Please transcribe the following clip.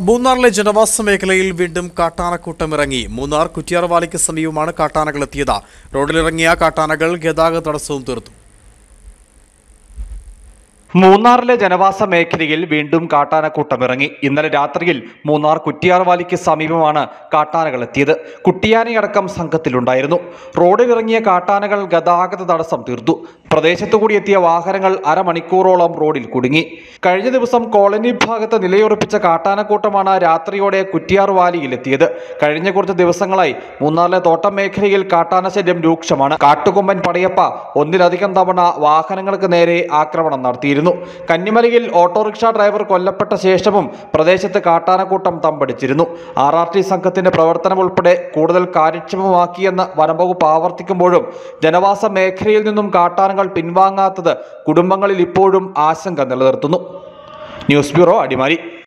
മൂന്നാറിലെ ജനവാസ മേഖലയിൽ വീണ്ടും കാട്ടാനക്കൂട്ടമിറങ്ങി. മൂന്നാർ കുറ്റിയാർവാലിക്ക് സമീപമാണ് കാട്ടാനകൾ എത്തിയത്. റോഡിലിറങ്ങിയ കാട്ടാനകൾ ഗതാഗത തടസ്സവും തീർത്തു. മൂന്നാറിലെ ജനവാസ മേഖലയിൽ വീണ്ടും കാട്ടാനക്കൂട്ടമിറങ്ങി. ഇന്നലെ രാത്രിയിൽ മൂന്നാർ കുറ്റിയാർവാലിക്ക് സമീപമാണ് കാട്ടാനകൾ എത്തിയത്. കുട്ടിയാനയടക്കം സംഘത്തിലുണ്ടായിരുന്നു. റോഡിലിറങ്ങിയ കാട്ടാനകൾ ഗതാഗത തടസ്സം തീർത്തു. പ്രദേശത്തുകൂടി എത്തിയ വാഹനങ്ങൾ അരമണിക്കൂറോളം റോഡിൽ കുടുങ്ങി. കഴിഞ്ഞ ദിവസം കോളനി ഭാഗത്ത് നിലയുറപ്പിച്ച കാട്ടാനക്കൂട്ടമാണ് രാത്രിയോടെ കുറ്റിയാർവാലിയിൽ എത്തിയത്. കഴിഞ്ഞ കുറച്ച് ദിവസങ്ങളായി മൂന്നാറിലെ തോട്ടം മേഖലയിൽ കാട്ടാനശല്യം രൂക്ഷമാണ്. കാട്ടുകൊമ്പൻ പടയപ്പ ഒന്നിലധികം തവണ വാഹനങ്ങൾക്ക് നേരെ ആക്രമണം നടത്തിയിരുന്നു. കന്നിമലയിൽ ഓട്ടോറിക്ഷ ഡ്രൈവർ കൊല്ലപ്പെട്ട ശേഷവും പ്രദേശത്ത് കാട്ടാനക്കൂട്ടം തമ്പടിച്ചിരുന്നു. RRT സംഘത്തിന്റെ പ്രവർത്തനം ഉൾപ്പെടെ കൂടുതൽ കാര്യക്ഷമമാക്കിയെന്ന് വനംവകുപ്പ് ആവർത്തിക്കുമ്പോഴും ജനവാസ മേഖലയിൽ നിന്നും കാട്ടാനകൾ പിൻവാങ്ങാത്തത് കുടുംബങ്ങളിൽ ഇപ്പോഴും ആശങ്ക നിലനിർത്തുന്നു. News bureau, Adimali.